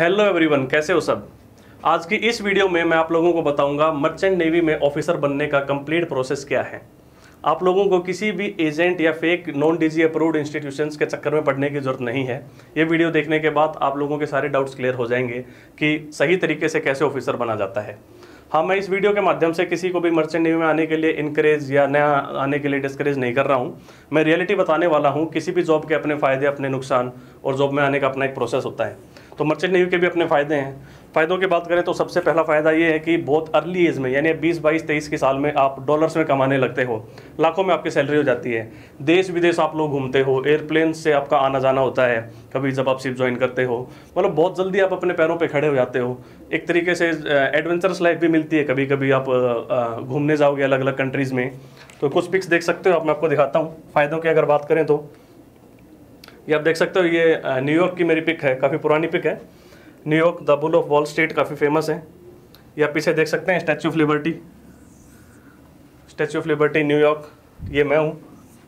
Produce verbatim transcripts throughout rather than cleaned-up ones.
Hello everyone, कैसे हो सब। आज की इस वीडियो में मैं आप लोगों को बताऊंगा मर्चेंट नेवी में ऑफिसर बनने का कंप्लीट प्रोसेस क्या है। आप लोगों को किसी भी एजेंट या fake non DG approved institutions के चक्कर में पड़ने की जरूरत नहीं है। ये वीडियो देखने के बाद आप लोगों के सारे डाउट्स क्लियर हो जाएंगे कि सही तरीके से कैसे ऑफिसर बना जाता है। हाँ, मैं इस वीडियो के माध्यम से किसी को भी मर्चेंट नेवी में आने के लिए इनकरेज या नया आने के लिए डिस्करेज नहीं कर रहा हूँ। मैं रियलिटी बताने वाला हूँ। किसी भी जॉब के अपने फ़ायदे, अपने नुकसान और जॉब में आने का अपना एक प्रोसेस होता है। तो मर्चेंट नेवी के भी अपने फ़ायदे हैं। फ़ायदों की बात करें तो सबसे पहला फ़ायदा ये है कि बहुत अर्ली एज में, यानी बीस बाईस तेईस की साल में आप डॉलर्स में कमाने लगते हो। लाखों में आपकी सैलरी हो जाती है। देश विदेश आप लोग घूमते हो, एयरप्लेन से आपका आना जाना होता है कभी जब आप शिप ज्वाइन करते हो। मतलब बहुत जल्दी आप अपने पैरों पे खड़े हो जाते हो। एक तरीके से एडवेंचरस लाइफ भी मिलती है। कभी कभी आप घूमने जाओगे अलग अलग कंट्रीज़ में। तो कुछ पिक्स देख सकते हो आप, मैं आपको दिखाता हूँ। फ़ायदों की अगर बात करें तो ये आप देख सकते हो, ये न्यूयॉर्क की मेरी पिक है, काफ़ी पुरानी पिक है। New York, the bull of Wall Street काफ़ी फेमस है। ये आप पीछे देख सकते हैं Statue of Liberty, Statue of Liberty New York. ये मैं हूँ,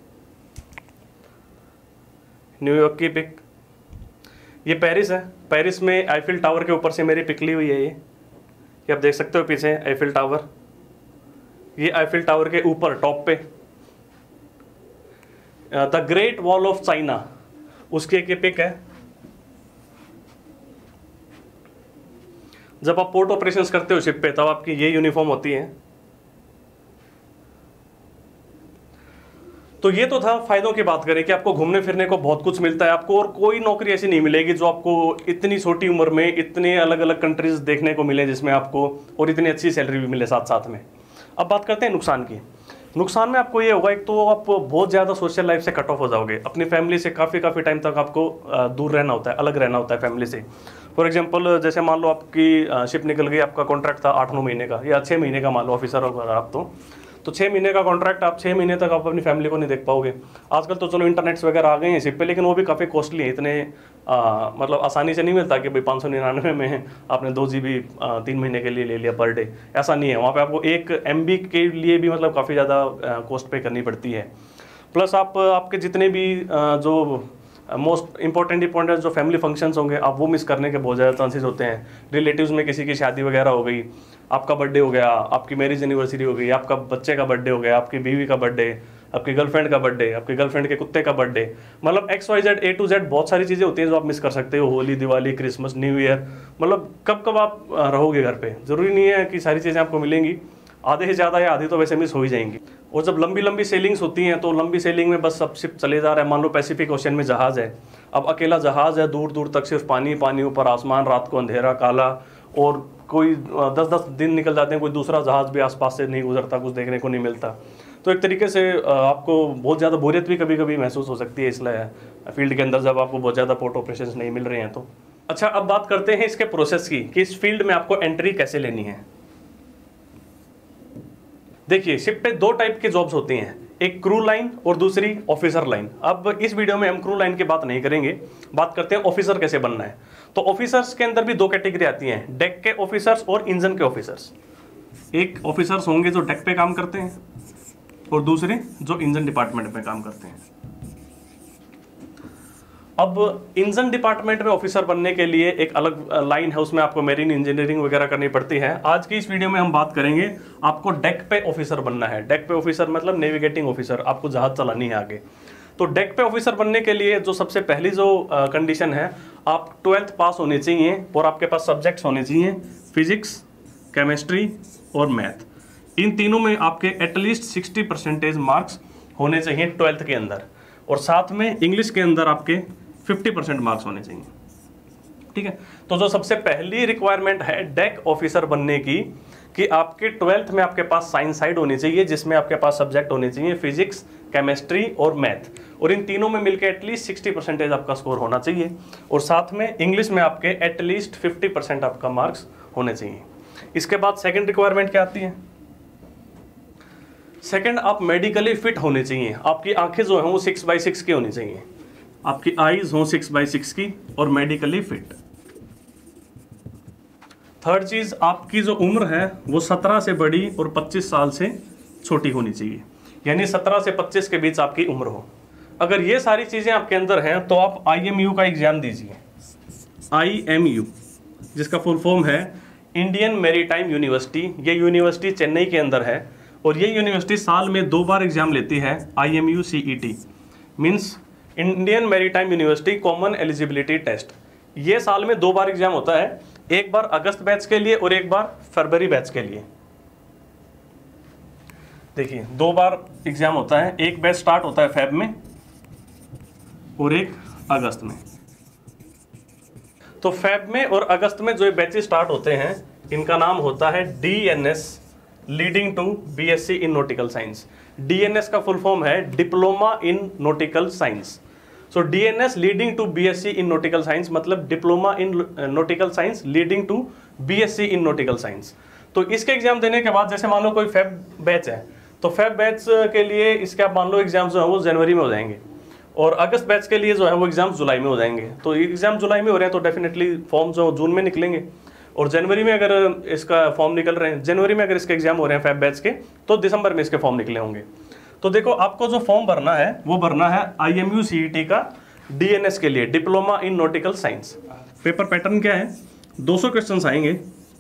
न्यूयॉर्क की पिक। ये पेरिस है, पेरिस में आईफिल टावर के ऊपर से मेरी पिक ली हुई है। ये ये आप देख सकते हो पीछे आईफिल टावर। ये आईफिल टावर के ऊपर टॉप पे the Great Wall of China, उसकी एक पिक है। जब आप पोर्ट ऑपरेशंस करते हो शिप पे, तब आपकी ये यूनिफॉर्म होती है। तो ये तो था फायदों की बात करें कि आपको घूमने फिरने को बहुत कुछ मिलता है आपको, और कोई नौकरी ऐसी नहीं मिलेगी जो आपको इतनी छोटी उम्र में इतने अलग अलग कंट्रीज देखने को मिले जिसमें आपको और इतनी अच्छी सैलरी भी मिले साथ साथ में। अब बात करते हैं नुकसान की। नुकसान में आपको ये होगा, एक तो आप बहुत ज़्यादा सोशल लाइफ से कट ऑफ हो जाओगे। अपनी फैमिली से काफ़ी काफ़ी टाइम तक आपको दूर रहना होता है, अलग रहना होता है फैमिली से। फॉर एग्जांपल, जैसे मान लो आपकी शिप निकल गई, आपका कॉन्ट्रैक्ट था आठ नौ महीने का या छः महीने का, मान लो ऑफिसर हो आप तो तो छः महीने का कॉन्ट्रैक्ट, आप छः महीने तक आप अपनी फैमिली को नहीं देख पाओगे। आजकल तो चलो इंटरनेट्स वगैरह आ गए हैं शिप पे, लेकिन वो भी काफ़ी कॉस्टली है। इतने आ, मतलब आसानी से नहीं मिलता कि भाई पाँच सौ निन्यानवे में आपने दो जी बी तीन महीने के लिए ले लिया पर डे, ऐसा नहीं है। वहाँ पे आपको एक एम बी के लिए भी मतलब काफ़ी ज़्यादा कॉस्ट पे करनी पड़ती है। प्लस आप आपके जितने भी आ, जो मोस्ट इंपॉर्टेंट इंपॉर्टेंट जो फैमिली फंक्शंस होंगे, आप वो मिस करने के बहुत ज़्यादा चांसेस होते हैं। रिलेटिव्स में किसी की शादी वगैरह हो गई, आपका बर्थडे हो गया, आपकी मैरिज एनिवर्सरी हो गई, आपका बच्चे का बर्थडे हो गया, आपकी बीवी का बर्थडे, आपकी गर्लफ्रेंड का बर्थडे, आपकी गर्लफ्रेंड के कुत्ते का बर्थडे, मतलब X Y Z A to Z बहुत सारी चीज़ें होती हैं जो आप मिस कर सकते हो। Holi, Diwali, Christmas, new year, मतलब कब कब आप रहोगे घर पे, ज़रूरी नहीं है कि सारी चीज़ें आपको मिलेंगी। आधे से ज़्यादा या आधी तो वैसे मिस हो ही जाएंगी। और जब लंबी लंबी सेलिंग्स होती हैं तो लंबी सेलिंग में बस सब शिप चले जा रहा है। मान लो पैसिफिक ओशन में जहाज़ है, अब अकेला जहाज़ है, दूर दूर तक सिर्फ पानी पानी, ऊपर आसमान, रात को अंधेरा काला, और कोई दस दस दिन निकल जाते हैं, कोई दूसरा जहाज़ भी आसपास से नहीं गुजरता, कुछ देखने को नहीं मिलता। तो एक तरीके से आपको बहुत ज़्यादा बोरियत भी कभी कभी महसूस हो सकती है इसलिए फील्ड के अंदर, जब आपको बहुत ज़्यादा पोर्ट ऑपरेशंस नहीं मिल रहे हैं तो। अच्छा, अब बात करते हैं इसके प्रोसेस की कि इस फील्ड में आपको एंट्री कैसे लेनी है। देखिए, शिप पे दो टाइप की जॉब्स होती हैं, एक क्रू लाइन और दूसरी ऑफिसर लाइन। अब इस वीडियो में हम क्रू लाइन की बात नहीं करेंगे, बात करते हैं ऑफिसर कैसे बनना है। तो ऑफिसर्स के अंदर भी दो कैटेगरी आती हैं, डेक के ऑफिसर्स और इंजन के ऑफिसर्स। एक ऑफिसर्स होंगे जो डेक पे काम करते हैं और दूसरे जो इंजन डिपार्टमेंट में काम करते हैं। अब इंजन डिपार्टमेंट में ऑफिसर बनने के लिए एक अलग लाइन है, उसमें आपको मेरीन इंजीनियरिंग वगैरह करनी पड़ती है। आज की इस वीडियो में हम बात करेंगे आपको डेक पे ऑफिसर बनना है। डेक पे ऑफिसर मतलब नेविगेटिंग ऑफिसर, आपको जहाज चलानी है आगे। तो डेक पे ऑफिसर बनने के लिए जो सबसे पहली जो कंडीशन है, आप ट्वेल्थ पास होने चाहिए और आपके पास सब्जेक्ट्स होने चाहिए फिजिक्स, केमिस्ट्री और मैथ। इन तीनों में आपके एटलीस्ट सिक्सटी परसेंटेज मार्क्स होने चाहिए ट्वेल्थ के अंदर, और साथ में इंग्लिश के अंदर आपके फिफ्टी परसेंट मार्क्स होने चाहिए। ठीक है, तो जो सबसे पहली रिक्वायरमेंट है डेक ऑफिसर बनने की, कि आपके ट्वेल्थ में आपके पास साइंस साइड होनी चाहिए, जिसमें आपके पास सब्जेक्ट होने चाहिए फिजिक्स, केमिस्ट्री और मैथ, और इन तीनों में मिलकर एटलीस्ट सिक्सटी परसेंटेज आपका स्कोर होना चाहिए, और साथ में इंग्लिश में आपके एटलीस्ट फिफ्टी परसेंट आपका मार्क्स होने चाहिए। इसके बाद सेकेंड रिक्वायरमेंट क्या आती है? सेकेंड, आप मेडिकली फिट होने चाहिए। आपकी आंखें जो हैं वो सिक्स बाई सिक्स की होनी चाहिए, आपकी आईज हो सिक्स बाई सिक्स की और मेडिकली फिट। थर्ड चीज, आपकी जो उम्र है वो सत्रह से बड़ी और पच्चीस साल से छोटी होनी चाहिए, यानी सत्रह से पच्चीस के बीच आपकी उम्र हो। अगर ये सारी चीजें आपके अंदर हैं तो आप आई एम यू का एग्जाम दीजिए। आई एम यू जिसका फुल फॉर्म है इंडियन मैरीटाइम यूनिवर्सिटी। ये यूनिवर्सिटी चेन्नई के अंदर है और ये यूनिवर्सिटी साल में दो बार एग्जाम लेती है, I M U C E T means Indian Maritime University common eligibility test. ये साल में दो बार एग्जाम होता है, एक बार अगस्त बैच के लिए और एक बार फरवरी बैच के लिए। देखिए दो बार एग्जाम होता है, एक बैच स्टार्ट होता है फेब में और एक अगस्त में। तो फेब में और अगस्त में जो बैचेस स्टार्ट होते हैं इनका नाम होता है D N S, leading to B S C in nautical science. D N S का फुल फॉर्म है diploma in nautical science. So D N S leading to B S C in nautical science मतलब diploma in nautical science leading to B S C in nautical science. तो इसके exam देने के बाद जैसे मान लो कोई फेब बैच है तो फेब बैच के लिए इसके आप मान लो एग्जाम जो है वो जनवरी में हो जाएंगे और अगस्त बैच के लिए जो है वो एग्जाम जुलाई में हो जाएंगे। तो एग्जाम जुलाई में हो रहे हैं तो डेफिनेटली फॉर्म जो जून में निकलेंगे और जनवरी में अगर इसका फॉर्म निकल रहे हैं, जनवरी में अगर इसके एग्जाम हो रहे हैं फेब बैच के तो दिसंबर में इसके फॉर्म निकले होंगे। तो देखो आपको जो फॉर्म भरना है वो भरना है I M U C E T का डी एन एस के लिए, diploma in nautical science. Paper pattern क्या है, दो सौ क्वेश्चन आएंगे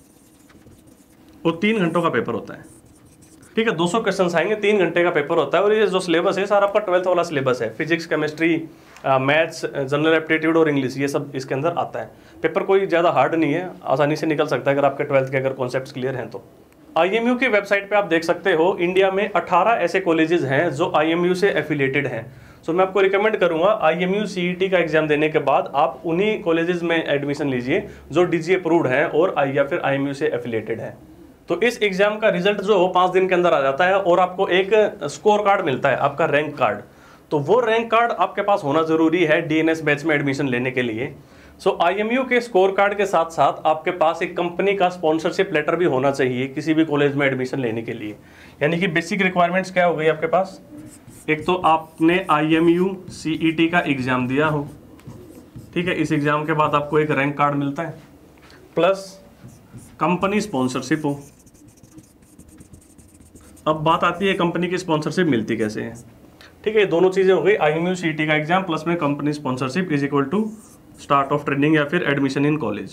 और तीन घंटों का पेपर होता है। ठीक है, दो सौ क्वेश्चन आएंगे, तीन घंटे का पेपर होता है और ये जो सिलेबस है सारा आपका ट्वेल्थ वाला सिलेबस है, physics, chemistry, maths, general aptitude और इंग्लिश, ये सब इसके अंदर आता है। पेपर कोई ज़्यादा हार्ड नहीं है, आसानी से निकल सकता है अगर आपके ट्वेल्थ के अगर कॉन्सेप्ट्स क्लियर हैं तो। आई एम यू की वेबसाइट पे आप देख सकते हो इंडिया में अठारह ऐसे कॉलेजेस हैं जो आई एम यू से एफिलिएटेड हैं। सो so, मैं आपको रिकमेंड करूंगा I M U C E T का एग्जाम देने के बाद आप उन्हीं कॉलेजेस में एडमिशन लीजिए जो डी जी अप्रूव्ड हैं और आई या फिर आई एम यू से एफिलिएटेड है। तो इस एग्जाम का रिजल्ट जो हो पाँच दिन के अंदर आ जाता है और आपको एक स्कोर कार्ड मिलता है, आपका रैंक कार्ड। तो वो रैंक कार्ड आपके पास होना जरूरी है डी एन एस बैच में एडमिशन लेने के लिए। सो आई एम यू के स्कोर कार्ड के साथ साथ आपके पास एक कंपनी का स्पॉन्सरशिप लेटर भी होना चाहिए किसी भी कॉलेज में एडमिशन लेने के लिए। यानी कि बेसिक रिक्वायरमेंट्स क्या हो गई आपके पास, एक तो आपने I M U C E T का एग्जाम दिया हो, ठीक है, इस एग्जाम के बाद आपको एक रैंक कार्ड मिलता है, प्लस कंपनी स्पॉन्सरशिप हो। अब बात आती है कंपनी की स्पॉन्सरशिप मिलती कैसे है। ठीक है, दोनों चीजें हो गई, I M U C E T का एग्जाम प्लस में company sponsorship is equal to start of training या फिर एडमिशन इन कॉलेज।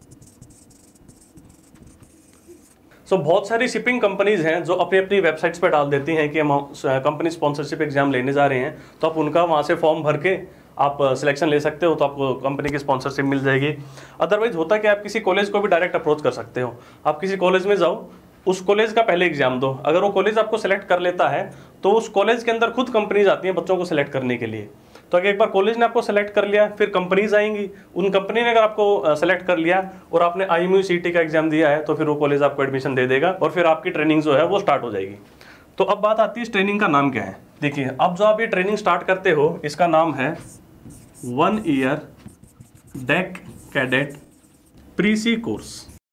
सो बहुत सारी शिपिंग कंपनीज हैं जो अपनी अपनी वेबसाइट्स पर डाल देती हैं कि हम कंपनी स्पॉन्सरशिप एग्जाम लेने जा रहे हैं, तो आप उनका वहाँ से फॉर्म भर के आप सिलेक्शन ले सकते हो, तो आपको कंपनी की स्पॉन्सरशिप मिल जाएगी। अदरवाइज होता है कि आप किसी कॉलेज को भी डायरेक्ट अप्रोच कर सकते हो। आप किसी कॉलेज में जाओ, उस कॉलेज का पहले एग्जाम दो, अगर वो कॉलेज आपको सेलेक्ट कर लेता है तो उस कॉलेज के अंदर खुद कंपनीज आती हैं बच्चों को सेलेक्ट करने के लिए। तो अगर एक बार कॉलेज ने आपको सेलेक्ट कर लिया फिर कंपनीज आएंगी, उन कंपनी ने अगर आपको सेलेक्ट कर लिया और आपने I M U C E T का एग्जाम दिया है तो फिर वो कॉलेज आपको एडमिशन दे देगा और फिर आपकी ट्रेनिंग जो है वो स्टार्ट हो जाएगी। तो अब बात आती है इस ट्रेनिंग का नाम क्या है। देखिए अब जो आप ये ट्रेनिंग स्टार्ट करते हो इसका नाम है one year deck cadet pre-sea course.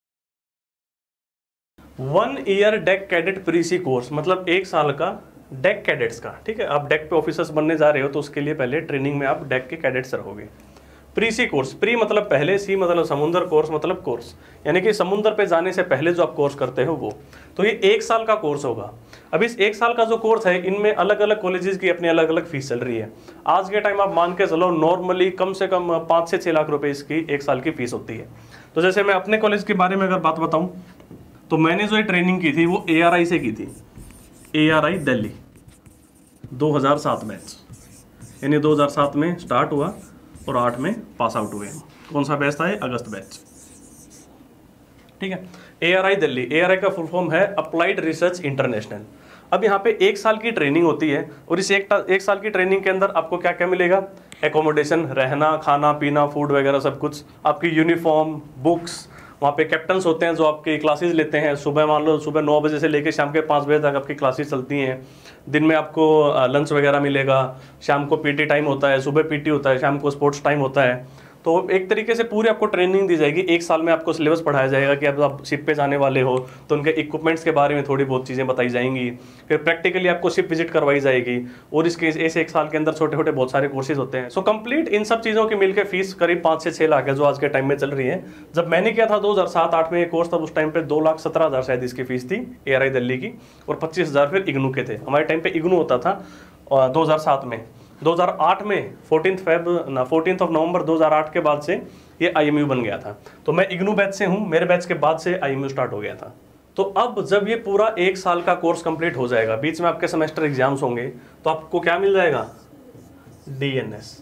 One year deck cadet pre-sea course मतलब एक साल का डेक कैडेट्स का। ठीक है, आप डेक पे ऑफिसर्स बनने जा रहे हो तो उसके लिए पहले ट्रेनिंग में आप डेक के कैडेट्स रहोगे। प्रीसी कोर्स, प्री मतलब पहले, सी मतलब समुद्र, कोर्स मतलब कोर्स, यानी कि समुद्र पे जाने से पहले जो आप कोर्स करते हो वो। तो ये एक साल का कोर्स होगा। अब इस एक साल का जो कोर्स है इनमें अलग अलग कॉलेजेस की अपनी अलग अलग फीस चल रही है। आज के टाइम आप मान के चलो नॉर्मली कम से कम पाँच से छः लाख रुपए इसकी एक साल की फीस होती है। तो जैसे मैं अपने कॉलेज के बारे में अगर बात बताऊँ तो मैंने जो ये ट्रेनिंग की थी वो ए आर आई से की थी, ए आर आई दिल्ली दो हज़ार सात बैच, यानी दो हज़ार सात में स्टार्ट हुआ और आठ में पास आउट हुए। कौन सा बैच था ये, अगस्त बैच। ठीक है, A R I Delhi, A R I का फुल फॉर्म है अप्लाइड रिसर्च इंटरनेशनल। अब यहाँ पे एक साल की ट्रेनिंग होती है और इस एक, एक साल की ट्रेनिंग के अंदर आपको क्या क्या मिलेगा, एकोमोडेशन, रहना, खाना पीना, फूड वगैरह सब कुछ, आपकी यूनिफॉर्म, बुक्स, वहाँ पे कैप्टन्स होते हैं जो आपकी क्लासेस लेते हैं। सुबह मान लो सुबह नौ बजे से लेकर शाम के पाँच बजे तक आपकी क्लासेस चलती हैं। दिन में आपको लंच वगैरह मिलेगा, शाम को पीटी टाइम होता है, सुबह पीटी होता है, शाम को स्पोर्ट्स टाइम होता है। तो एक तरीके से पूरी आपको ट्रेनिंग दी जाएगी। एक साल में आपको सिलेबस पढ़ाया जाएगा कि अब आप शिप पे जाने वाले हो तो उनके इक्विपमेंट्स के बारे में थोड़ी बहुत चीज़ें बताई जाएंगी। फिर प्रैक्टिकली आपको शिप विजिट करवाई जाएगी और इसके ऐसे एक साल के अंदर छोटे छोटे बहुत सारे कोर्सेज होते हैं। सो कंप्लीट इन सब चीज़ों की मिलकर फीस करीब पाँच से छः लाख है जो आज के टाइम में चल रही है। जब मैंने किया था दो हज़ार सात आठ में ये कोर्स, तब उस टाइम पे दो लाख सत्रह हज़ार शायद इसकी फीस थी ए आर आई दिल्ली की, और पच्चीस हज़ार फिर इग्नू के थे। हमारे टाइम पे इग्नू होता था दो हज़ार सात में। दो हज़ार आठ में फोर्टीन फेब ना फोर्टीन ऑफ नवंबर दो हज़ार आठ के बाद से ये आई एम यू बन गया था। तो मैं इग्नू बैच से हूँ, मेरे बैच के बाद से आई एम यू स्टार्ट हो गया था। तो अब जब ये पूरा एक साल का कोर्स कंप्लीट हो जाएगा, बीच में आपके सेमेस्टर एग्जाम्स होंगे, तो आपको क्या मिल जाएगा? D N S,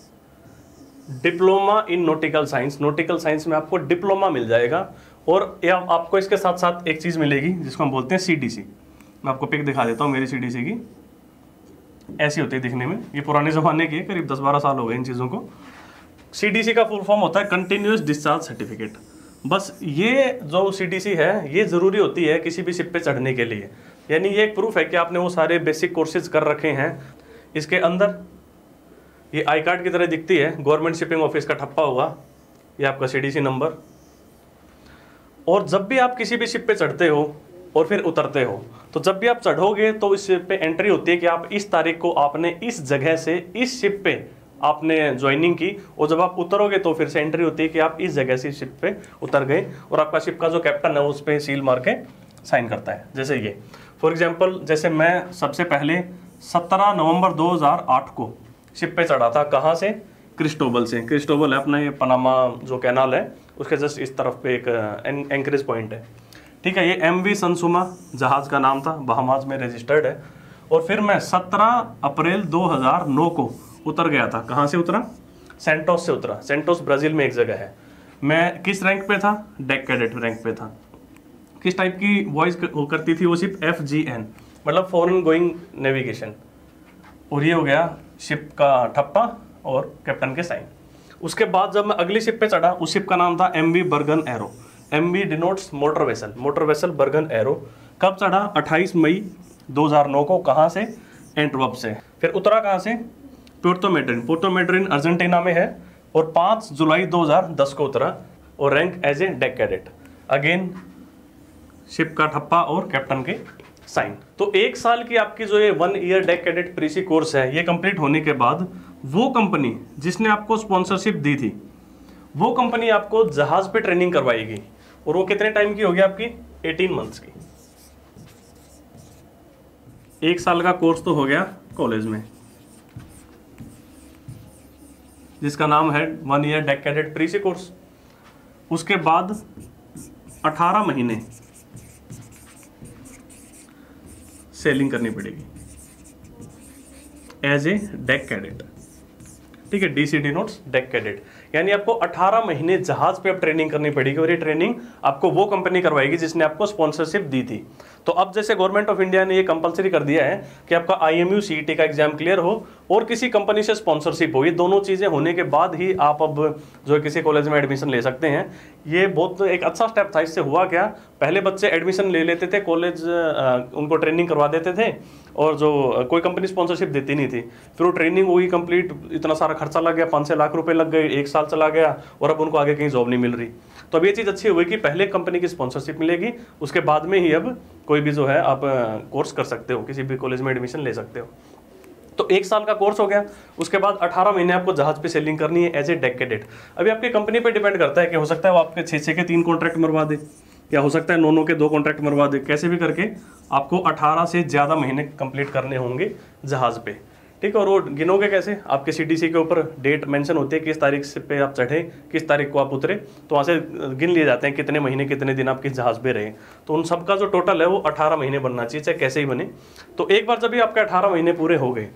diploma in nautical science. Nautical science में आपको डिप्लोमा मिल जाएगा। और या आपको इसके साथ साथ एक चीज़ मिलेगी जिसको हम बोलते हैं सी डी सी। मैं आपको पिक दिखा देता हूँ मेरी सी डी सी की। ऐसी होती है दिखने में, ये पुराने ज़माने की है, करीब दस बारह साल हो गए इन चीज़ों को। सी डी सी का फुल फॉर्म होता है कंटिन्यूस डिस्चार्ज सर्टिफिकेट। बस ये जो सी डी सी है ये ज़रूरी होती है किसी भी शिप पे चढ़ने के लिए, यानी ये एक प्रूफ है कि आपने वो सारे बेसिक कोर्सेज कर रखे हैं। इसके अंदर ये आई कार्ड की तरह दिखती है, गवर्नमेंट शिपिंग ऑफिस का ठप्पा होगा, ये आपका सी डी सी नंबर। और जब भी आप किसी भी शिप पे चढ़ते हो और फिर उतरते हो, तो जब भी आप चढ़ोगे तो इस शिप पे एंट्री होती है कि आप इस तारीख को आपने इस जगह से इस शिप पे आपने ज्वाइनिंग की, और जब आप उतरोगे तो फिर से एंट्री होती है कि आप इस जगह से शिप पे उतर गए, और आपका शिप का जो कैप्टन है उस पर सील मार के साइन करता है। जैसे ये फॉर एग्जांपल, जैसे मैं सबसे पहले सत्रह नवंबर दो हज़ार आठ को शिप पे चढ़ा था। कहाँ से? क्रिस्टोबल से। क्रिस्टोबल है अपना ये पनामा जो कैनाल है उसके जस्ट इस तरफ पे एक एंकरेज पॉइंट है, ठीक है। ये एम वी सनसुमा जहाज़ का नाम था, बहामास में रजिस्टर्ड है। और फिर मैं सत्रह अप्रैल दो हज़ार नौ को उतर गया था। कहाँ से उतरा? सेंटोस से उतरा। सेंटोस ब्राज़ील में एक जगह है। मैं किस रैंक पे था? डेक कैडेट रैंक पे था। किस टाइप की वॉइस करती थी वो शिप? एफ जी एन, मतलब फॉरेन गोइंग नेविगेशन। और ये हो गया शिप का ठप्पा और कैप्टन के साइन। उसके बाद जब मैं अगली शिप पे चढ़ा, उस शिप का नाम था M V Bergen Arrow. M V denotes motor vessel, motor vessel Bergen Arrow. कब चढ़ा? अट्ठाईस मई दो हज़ार नौ को। कहाँ से? एंटवर्प से। फिर उतरा कहाँ से? Puerto Madryn. Puerto Madryn Argentina में है। और पाँच जुलाई दो हज़ार दस को उतरा और rank as a deck cadet. Again ship का ठप्पा और कैप्टन के साइन। तो एक साल की आपकी जो ये one year deck cadet pre-sea course है, ये कंप्लीट होने के बाद वो कंपनी जिसने आपको स्पॉन्सरशिप दी थी, वो कंपनी आपको जहाज पे ट्रेनिंग करवाएगी। और वो कितने टाइम की होगी आपकी? अठारह मंथ्स की। एक साल का कोर्स तो हो गया कॉलेज में, जिसका नाम है one year deck cadet pre-sea course. उसके बाद अठारह महीने सेलिंग करनी पड़ेगी एज ए डेक कैडेट, ठीक है। D C denotes deck cadet, यानी आपको अठारह महीने जहाज पे अब ट्रेनिंग करनी पड़ेगी। और ये ट्रेनिंग आपको वो कंपनी करवाएगी जिसने आपको स्पॉन्सरशिप दी थी। तो अब जैसे गवर्नमेंट ऑफ इंडिया ने ये कंपलसरी कर दिया है कि आपका I M U C E T का एग्जाम क्लियर हो और किसी कंपनी से स्पॉन्सरशिप हो, ये दोनों चीज़ें होने के बाद ही आप अब जो है किसी कॉलेज में एडमिशन ले सकते हैं। ये बहुत एक अच्छा स्टेप था। इससे हुआ क्या, पहले बच्चे एडमिशन ले लेते थे, कॉलेज उनको ट्रेनिंग करवा देते थे और जो कोई कंपनी स्पॉन्सरशिप देती नहीं थी। फिर वो ट्रेनिंग हुई कंप्लीट, इतना सारा खर्चा लग गया, पाँच छः लाख रुपए लग गए, एक साल चला गया और अब उनको आगे कहीं जॉब नहीं मिल रही। तो अब ये चीज़ अच्छी हुई कि पहले कंपनी की स्पॉन्सरशिप मिलेगी, उसके बाद में ही अब कोई भी जो है आप कोर्स कर सकते हो, किसी भी कॉलेज में एडमिशन ले सकते हो। तो एक साल का कोर्स हो गया। उसके बाद अठारह महीने आपको जहाज पे सेलिंग करनी है एज ए डेक कैडेट। अभी आपकी कंपनी पे डिपेंड करता है कि हो सकता है वो आपके छः छः के तीन कॉन्ट्रैक्ट मरवा दे, या हो सकता है नौ नौ के दो कॉन्ट्रैक्ट मरवा दे। कैसे भी करके आपको अठारह से ज़्यादा महीने कंप्लीट करने होंगे जहाज़ पे, ठीक है। और वो गिनोगे कैसे? आपके सी डी सी के ऊपर डेट मेंशन होती है, किस तारीख से पे आप चढ़े, किस तारीख को आप उतरे, तो वहाँ से गिन लिए जाते हैं कितने महीने कितने दिन आप किस जहाज़ पे रहे। तो उन सबका जो टोटल है वो अठारह महीने बनना चाहिए, चाहे कैसे ही बने। तो एक बार जब भी आपके अठारह महीने पूरे हो गए,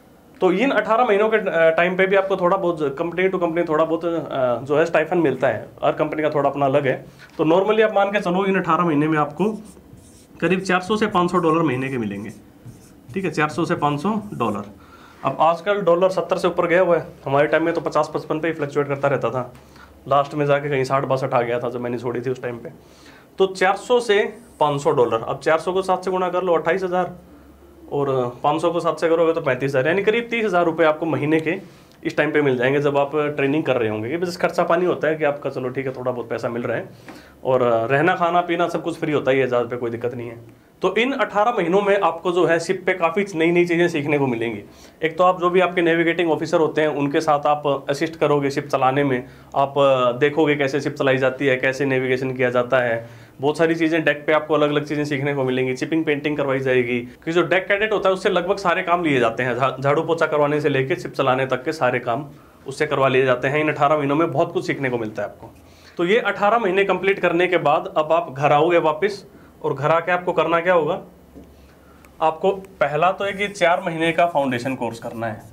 तो इन अठारह महीनों के टाइम पे भी आपको थोड़ा बहुत कंपनी टू कंपनी थोड़ा बहुत जो है स्टाइफन मिलता है। हर कंपनी का थोड़ा अपना अलग है। तो नॉर्मली आप मान के चलो इन अठारह महीने में आपको करीब चार सौ से पाँच सौ डॉलर महीने के मिलेंगे, ठीक है। चार सौ से पाँच सौ डॉलर। अब आजकल डॉलर सत्तर से ऊपर गया हुआ है, हमारे टाइम में तो पचास पचपन पे ही फ्लक्चुएट करता रहता था। लास्ट में जाके कहीं साठ बासठ आ गया था जब मैंने छोड़ी थी उस टाइम पे। तो चार सौ से पाँच सौ डॉलर। अब चार सौ को सात से गुणा कर लो, अट्ठाईस हज़ार, और पाँच सौ को सात से करोगे तो पैंतीस हज़ार, यानी करीब तीस हज़ार रुपये आपको महीने के इस टाइम पे मिल जाएंगे जब आप ट्रेनिंग कर रहे होंगे। ये बस खर्चा पानी होता है कि आपका चलो ठीक है थोड़ा बहुत पैसा मिल रहा है, और रहना खाना पीना सब कुछ फ्री होता ही है जहाज़ पे, कोई दिक्कत नहीं है। तो इन अठारह महीनों में आपको जो है शिप पे काफ़ी नई नई चीज़ें सीखने को मिलेंगी। एक तो आप जो भी आपके नेविगेटिंग ऑफिसर होते हैं उनके साथ आप असिस्ट करोगे शिप चलाने में। आप देखोगे कैसे शिप चलाई जाती है, कैसे नेविगेशन किया जाता है। बहुत सारी चीज़ें डेक पे आपको अलग अलग चीज़ें सीखने को मिलेंगी। चिपिंग पेंटिंग करवाई जाएगी, क्योंकि जो डेक कैडेट होता है उससे लगभग सारे काम लिए जाते हैं। झाड़ू पोछा करवाने से लेकर शिप चलाने तक के सारे काम उससे करवा लिए जाते हैं। इन अठारह महीनों में बहुत कुछ सीखने को मिलता है आपको। तो ये अठारह महीने कंप्लीट करने के बाद अब आप घर आओगे वापस, और घर आके आपको करना क्या होगा, आपको पहला तो है कि चार महीने का फाउंडेशन कोर्स करना है,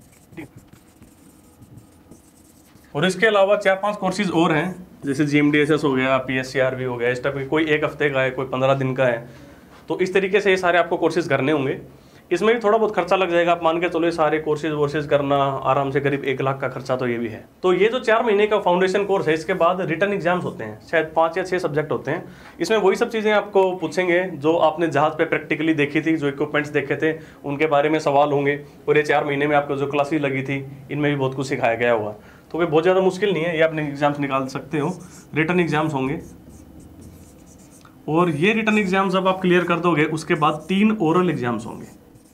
और इसके अलावा चार पांच कोर्सेज और हैं, जैसे G M D S S हो गया, P S C R B हो गया, इस टाइप के, कोई एक हफ्ते का है, कोई पंद्रह दिन का है। तो इस तरीके से ये सारे आपको कोर्सेज करने होंगे। इसमें भी थोड़ा बहुत खर्चा लग जाएगा, आप मान के चलो ये सारे कोर्सेज वोर्सेज करना आराम से करीब एक लाख का खर्चा तो ये भी है। तो ये जो चार महीने का फाउंडेशन कोर्स है, इसके बाद रिटर्न एग्जाम्स होते हैं, शायद पाँच या छः सब्जेक्ट होते हैं। इसमें वही सब चीज़ें आपको पूछेंगे जो आपने जहाज़ पे प्रैक्टिकली देखी थी, जो इक्विपमेंट्स देखे थे उनके बारे में सवाल होंगे, और ये चार महीने में आपको जो क्लासेस लगी थी इनमें भी बहुत कुछ सिखाया गया होगा। तो ये बहुत ज़्यादा मुश्किल नहीं है, ये अपने एग्जाम्स निकाल सकते हो। रिटर्न एग्जाम्स होंगे, और ये रिटर्न एग्जाम जब आप क्लियर कर दोगे उसके बाद तीन ओरल एग्जाम्स होंगे।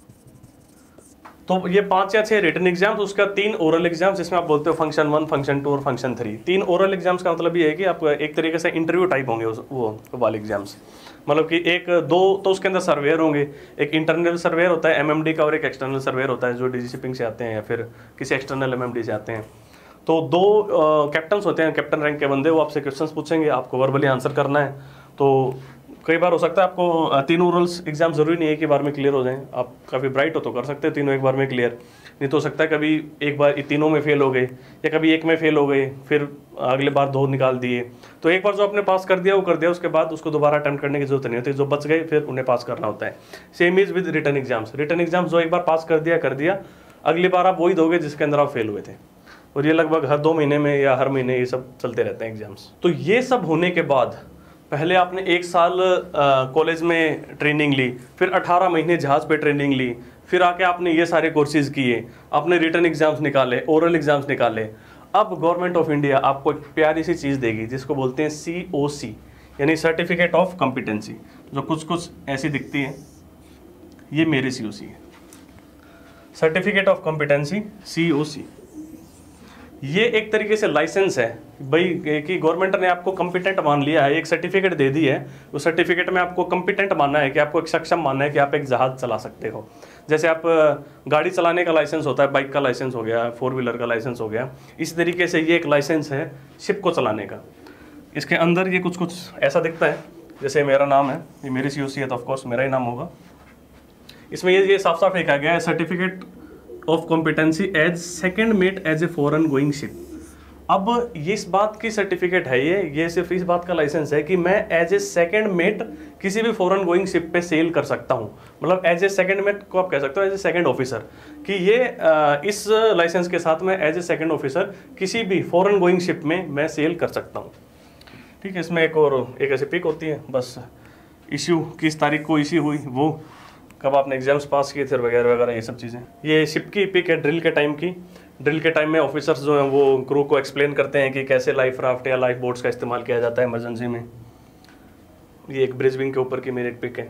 तो ये पांच या छह रिटर्न एग्जाम्स, उसका तीन ओरल एग्जाम्स, जिसमें आप बोलते हो फंक्शन वन, फंक्शन टू और फंक्शन थ्री। तीन ओरल एग्जाम्स का मतलब ये है कि आप एक तरीके से इंटरव्यू टाइप होंगे उस वो वाले एग्जाम्स। मतलब कि एक दो तो उसके अंदर सर्वेयर होंगे, एक इंटरनल सर्वेयर होता है एमएमडी का, और एक एक्सटर्नल सर्वेयर होता है जो डीजी शिपिंग से आते हैं या फिर किसी एक्सटर्नल एमएमडी से आते हैं। तो दो कैप्टन्स होते हैं, कैप्टन रैंक के बंदे, वो आपसे क्वेश्चंस पूछेंगे, आपको वर्बली आंसर करना है। तो कई बार हो सकता है आपको तीन ओरल्स एग्जाम जरूरी नहीं है कि बार में क्लियर हो जाएं, आप काफ़ी ब्राइट हो तो कर सकते हैं तीनों एक बार में क्लियर, नहीं तो हो सकता है कभी एक बार तीनों में फेल हो गए या कभी एक में फेल हो गए, फिर अगले बार दो निकाल दिए। तो एक बार जो आपने पास कर दिया वो कर दिया, उसके बाद उसको दोबारा अटेम्प्ट करने की जरूरत नहीं होती, जो बच गए फिर उन्हें पास करना होता है। Same is with written exams, written exams जो एक बार पास कर दिया कर दिया, अगली बार आप वही दोगे जिसके अंदर आप फेल हुए थे, और ये लगभग हर दो महीने में या हर महीने ये सब चलते रहते हैं एग्जाम्स। तो ये सब होने के बाद पहले आपने एक साल कॉलेज में ट्रेनिंग ली, फिर अठारह महीने जहाज़ पे ट्रेनिंग ली, फिर आके आपने ये सारे कोर्सेज किए, आपने रिटर्न एग्जाम्स निकाले, ओरल एग्जाम्स निकाले। अब गवर्नमेंट ऑफ इंडिया आपको एक प्यारी सी चीज़ देगी जिसको बोलते हैं सी ओ सी, यानी सर्टिफिकेट ऑफ कॉम्पिटेंसी, जो कुछ कुछ ऐसी दिखती है। ये मेरे सी ओ सी है, certificate of competency C O C. ये एक तरीके से लाइसेंस है भाई कि गवर्नमेंट ने आपको कॉम्पिटेंट मान लिया है, एक सर्टिफिकेट दे दी है। उस सर्टिफिकेट में आपको कॉम्पिटेंट मानना है कि आपको एक सक्षम मानना है कि आप एक जहाज चला सकते हो। जैसे आप गाड़ी चलाने का लाइसेंस होता है, बाइक का लाइसेंस हो गया, फोर व्हीलर का लाइसेंस हो गया, इस तरीके से ये एक लाइसेंस है शिप को चलाने का। इसके अंदर ये कुछ कुछ ऐसा दिखता है, जैसे मेरा नाम है, ये मेरी सी ओ सी है तो ऑफकोर्स मेरा ही नाम होगा। इसमें ये ये साफ साफ लिखा गया है certificate of competency as second mate as a foreign going ship. अब ये इस बात की सर्टिफिकेट है, ये ये सिर्फ इस बात का लाइसेंस है कि मैं एज ए सेकेंड मेट किसी भी फॉरेन गोइंग शिप पे सेल कर सकता हूँ। मतलब एज ए सेकेंड मेट को आप कह सकते हो एज ए सेकेंड ऑफिसर, कि ये इस लाइसेंस के साथ मैं एज ए सेकेंड ऑफिसर किसी भी फॉरेन गोइंग शिप में मैं सेल कर सकता हूँ। ठीक है, इसमें एक और एक ऐसी पिक होती है, बस इश्यू किस तारीख को इश्यू हुई, वो कब आपने एग्जाम्स पास किए थे वगैरह वगैरह, ये सब चीज़ें। ये शिप की पिक है ड्रिल के टाइम की। ड्रिल के टाइम में ऑफिसर्स जो हैं वो क्रू को एक्सप्लेन करते हैं कि कैसे लाइफ राफ्ट या लाइफ बोट्स का इस्तेमाल किया जाता है इमरजेंसी में। ये एक ब्रिज विंग के ऊपर की मेरी एक पिक है।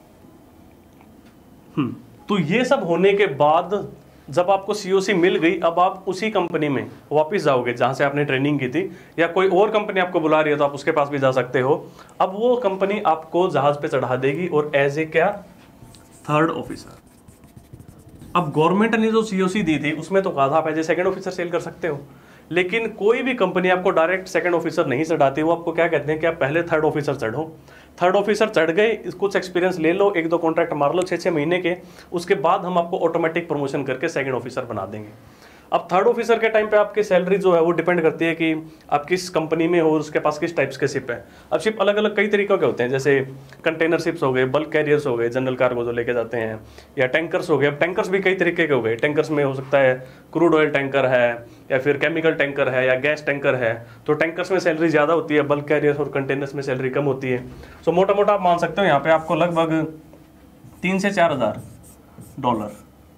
हम्म तो ये सब होने के बाद जब आपको सी ओ सी मिल गई, अब आप उसी कंपनी में वापस जाओगे जहाँ से आपने ट्रेनिंग की थी, या कोई और कंपनी आपको बुला रही है तो आप उसके पास भी जा सकते हो। अब वो कंपनी आपको जहाज़ पे चढ़ा देगी और एज ए क्या, थर्ड ऑफिसर। अब गवर्नमेंट ने जो सी ओ सी दी थी उसमें तो कहा था आप as a second officer sail कर सकते हो, लेकिन कोई भी कंपनी आपको डायरेक्ट सेकंड ऑफिसर नहीं चढ़ाती। वो आपको क्या कहते हैं कि आप पहले थर्ड ऑफिसर चढ़ो, थर्ड ऑफिसर चढ़ गए, कुछ एक्सपीरियंस ले लो, एक दो कॉन्ट्रैक्ट मार लो छः छः महीने के, उसके बाद हम आपको ऑटोमेटिक प्रमोशन करके सेकंड ऑफिसर बना देंगे। अब थर्ड ऑफिसर के टाइम पे आपकी सैलरी जो है वो डिपेंड करती है कि आप किस कंपनी में हो और उसके पास किस टाइप्स के शिप है। अब शिप अलग अलग कई तरीकों के होते हैं, जैसे कंटेनर शिप्स हो गए, बल्क कैरियर्स हो गए, जनरल कार्गो जो लेके जाते हैं, या टैंकर्स हो गए। अब टैंकर्स भी कई तरीके के हो गए। टैंकर्स में हो सकता है क्रूड ऑयल टैंकर है, या फिर केमिकल टैंकर है, या गैस टैंकर है। तो टैंकर्स में सैलरी ज़्यादा होती है, बल्क कैरियर्स और कंटेनर्स में सैलरी कम होती है। सो मोटा मोटा आप मान सकते हो यहाँ पे आपको लगभग तीन से चार हज़ार डॉलर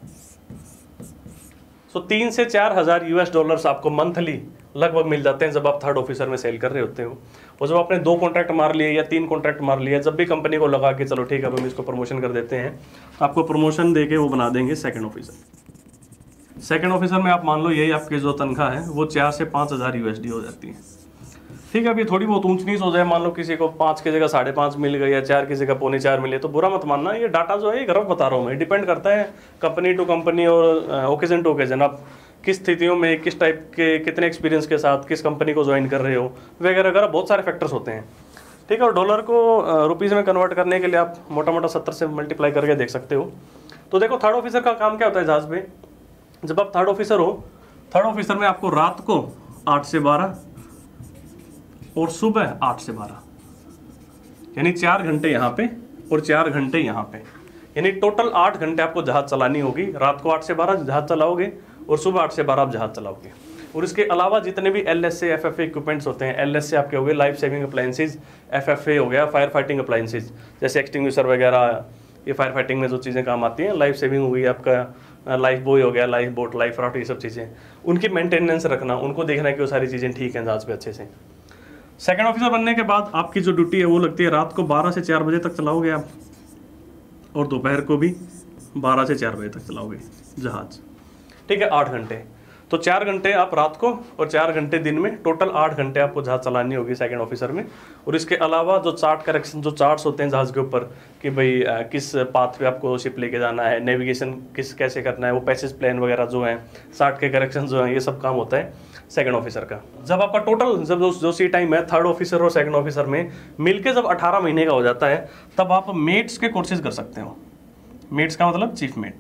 तो तीन से चार हजार यूएस डॉलर्स आपको मंथली लगभग मिल जाते हैं जब आप थर्ड ऑफिसर में सेल कर रहे होते हो। और जब आपने दो कॉन्ट्रैक्ट मार लिए या तीन कॉन्ट्रैक्ट मार लिए, जब भी कंपनी को लगा कि चलो ठीक है अब हम इसको प्रमोशन कर देते हैं, तो आपको प्रमोशन देके वो बना देंगे सेकंड ऑफिसर। सेकंड ऑफिसर में आप मान लो यही आपकी जो तनख्वाह है वो चार से पाँच हज़ार यूएसडी हो जाती है। ठीक है, अभी थोड़ी बहुत ऊंच नीच हो जाए, मान लो किसी को पाँच की जगह साढ़े पाँच मिल गई या चार की जगह पौने चार मिले, तो बुरा मत मानना। ये डाटा जो है ये गलत बता रहा हूँ मैं, डिपेंड करता है कंपनी टू कंपनी और ओकेजन टू ओकेजन। आप किस स्थितियों में, किस टाइप के, कितने एक्सपीरियंस के साथ किस कंपनी को ज्वाइन कर रहे हो, वगैरह वगैरह बहुत सारे फैक्टर्स होते हैं। ठीक है, और डॉलर को रुपीज़ में कन्वर्ट करने के लिए आप मोटा मोटा सत्तर से मल्टीप्लाई करके देख सकते हो। तो देखो थर्ड ऑफिसर का काम क्या होता है जहाज में, जब आप थर्ड ऑफिसर हो, थर्ड ऑफिसर में आपको रात को आठ से बारह और सुबह आठ से बारह, यानी चार घंटे यहाँ पे और चार घंटे यहाँ पे, यानी टोटल आठ घंटे आपको जहाज चलानी होगी। रात को आठ से बारह जहाज चलाओगे और सुबह आठ से बारह आप जहाज चलाओगे। और इसके अलावा जितने भी L S A F F A equipments होते हैं, एल एस ए आपके हो गए life saving appliances, F F A हो गया फायर फाइटिंग अप्लायंसेज, जैसे एक्सटिंग्विशर वगैरह, ये फायर फाइटिंग में जो चीज़ें काम आती हैं। लाइफ सेविंग हो गई आपका लाइफ बॉय हो गया, लाइफ बोट, लाइफ राफ्ट, ये सब चीज़ें उनकी मेंटेनेंस रखना, उनको देखना कि वो सारी चीज़ें ठीक हैं जहाज पे अच्छे से। सेकंड ऑफिसर बनने के बाद आपकी जो ड्यूटी है वो लगती है रात को बारह से चार बजे तक चलाओगे आप, और दोपहर को भी बारह से चार बजे तक चलाओगे जहाज। ठीक है, आठ घंटे। तो चार घंटे आप रात को और चार घंटे दिन में, टोटल आठ घंटे आपको जहाज चलानी होगी सेकंड ऑफिसर में। और इसके अलावा जो चार्ट करेक्शन, जो चार्ट्स होते हैं जहाज के ऊपर कि भाई किस पाथ पे आपको शिप लेके जाना है, नेविगेशन किस कैसे करना है, वो पैसेज प्लान वगैरह जो हैं, चार्ट के करेक्शन जो हैं, ये सब काम होता है सेकंड ऑफिसर का। जब आपका टोटल जब जो, जो सी टाइम है थर्ड ऑफिसर और सेकंड ऑफिसर में मिलके जब अठारह महीने का हो जाता है, तब आप मेट्स के कोर्सेज कर सकते हो। मेट्स का मतलब चीफ मेट,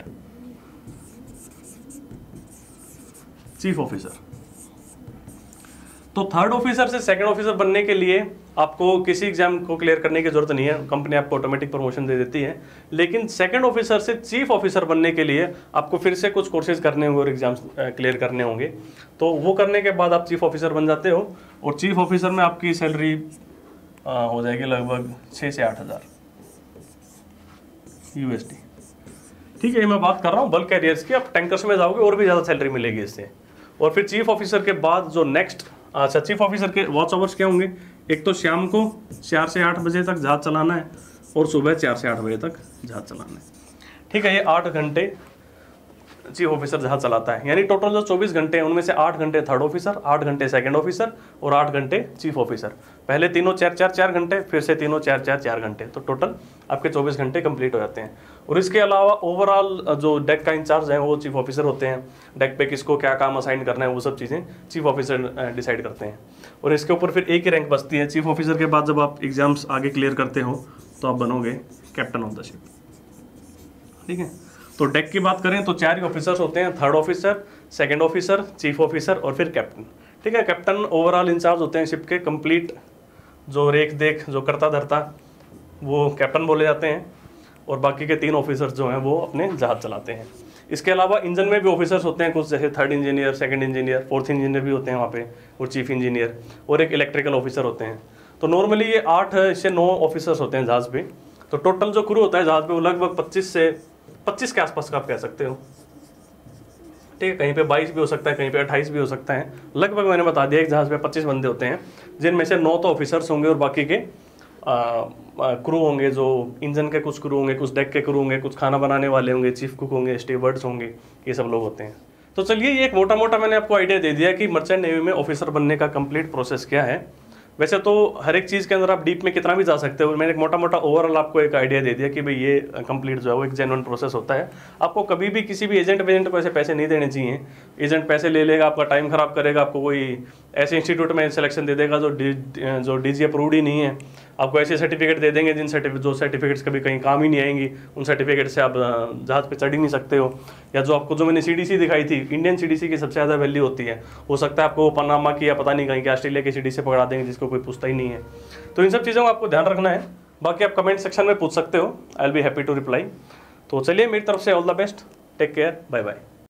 चीफ ऑफिसर। तो थर्ड ऑफिसर से सेकंड ऑफिसर बनने के लिए आपको किसी एग्जाम को क्लियर करने की जरूरत नहीं है, कंपनी आपको ऑटोमेटिक प्रमोशन दे देती है। लेकिन सेकंड ऑफिसर से चीफ ऑफिसर बनने के लिए आपको फिर से कुछ कोर्सेज करने होंगे और एग्जाम्स क्लियर करने होंगे। तो वो करने के बाद आप चीफ ऑफिसर बन जाते हो, और चीफ ऑफिसर में आपकी सैलरी हो जाएगी लगभग छः से आठ हज़ार यू एस डी। ठीक है, ये मैं बात कर रहा हूँ बल्क कैरियर्स की। आप टैंकर्स में जाओगे और भी ज़्यादा सैलरी मिलेगी इससे। और फिर चीफ ऑफिसर के बाद जो नेक्स्ट, अच्छा चीफ ऑफिसर के वॉच आवर्स क्या होंगे, एक तो शाम को चार से आठ बजे तक जहाज चलाना है और सुबह चार से आठ बजे तक जहाज चलाना है। ठीक है, ये आठ घंटे चीफ ऑफिसर जहाज चलाता है, यानी टोटल जो चौबीस घंटे हैं उनमें से आठ घंटे थर्ड ऑफिसर, आठ घंटे सेकंड ऑफिसर और आठ घंटे चीफ ऑफिसर। पहले तीनों चार चार चार घंटे, फिर से तीनों चार चार चार घंटे, तो टोटल आपके चौबीस घंटे कंप्लीट हो जाते हैं। और इसके अलावा ओवरऑल जो डेक का इंचार्ज है वो चीफ ऑफिसर होते हैं। डेक पे किसको क्या काम असाइन करना है वो सब चीज़ें चीफ ऑफिसर डिसाइड करते हैं। और इसके ऊपर फिर एक ही रैंक बचती है। चीफ ऑफिसर के बाद जब आप एग्जाम्स आगे क्लियर करते हो तो आप बनोगे कैप्टन ऑफ द शिप। ठीक है, तो डेक की बात करें तो चार ही ऑफिसर्स होते हैं, third officer, second officer, chief officer और फिर कैप्टन। ठीक है, कैप्टन ओवरऑल इंचार्ज होते हैं शिप के, कंप्लीट जो रेख देख जो करता धरता वो कैप्टन बोले जाते हैं। और बाकी के तीन ऑफिसर्स जो हैं वो अपने जहाज चलाते हैं। इसके अलावा इंजन में भी ऑफिसर्स होते हैं कुछ, जैसे third engineer, second engineer, fourth engineer भी होते हैं वहाँ पे, और चीफ इंजीनियर, और एक इलेक्ट्रिकल ऑफिसर होते हैं। तो नॉर्मली ये आठ से नौ ऑफिसर्स होते हैं जहाज पे। तो टोटल जो क्रू होता है जहाज पे वो लगभग पच्चीस से पच्चीस के आसपास का आप कह सकते हो। ठीक है, कहीं पे बाईस भी हो सकता है, कहीं पे अट्ठाईस भी हो सकता है। लगभग मैंने बता दिया एक जहाज पे पच्चीस बंदे होते हैं, जिनमें से नौ तो ऑफिसर्स होंगे और बाकी के क्रू होंगे, जो इंजन के कुछ क्रू होंगे, कुछ डेक के क्रू होंगे, कुछ खाना बनाने वाले होंगे, चीफ कुक होंगे, स्टीवर्ड्स होंगे, ये सब लोग होते हैं। तो चलिए ये एक मोटा मोटा मैंने आपको आइडिया दे दिया कि मर्चेंट नेवी में ऑफिसर बनने का कंप्लीट प्रोसेस क्या है। वैसे तो हर एक चीज़ के अंदर आप डीप में कितना भी जा सकते हो, मैंने एक मोटा मोटा ओवरऑल आपको एक आइडिया दे दिया कि भाई ये कंप्लीट जो है वो एक जेन्युइन प्रोसेस होता है। आपको कभी भी किसी भी एजेंट वेजेंट को ऐसे पैसे नहीं देने चाहिए। एजेंट पैसे ले लेगा, आपका टाइम खराब करेगा, आपको कोई ऐसे इंस्टीट्यूट में सिलेक्शन दे देगा जो डी जो डी जी अप्रूव्ड ही नहीं है, आपको ऐसे सर्टिफिकेट दे देंगे जिन सर्टिफिकेट जो सर्टिफिकेट्स कभी कहीं काम ही नहीं आएंगी, उन सर्टिफिकेट से आप जहाज पे चढ़ ही नहीं सकते हो। या जो आपको जो मैंने सी डी सी दिखाई थी, इंडियन सी डी सी की सबसे ज़्यादा वैल्यू होती है, हो सकता है आपको वो पनामा की या पता नहीं कहीं की ऑस्ट्रेलिया की सी डी सी पकड़ा देंगे जिसको कोई पूछता ही नहीं है। तो इन सब चीज़ों का आपको ध्यान रखना है। बाकी आप कमेंट सेक्शन में पूछ सकते हो, I will be happy to reply. तो चलिए मेरी तरफ से all the best, take care, bye bye.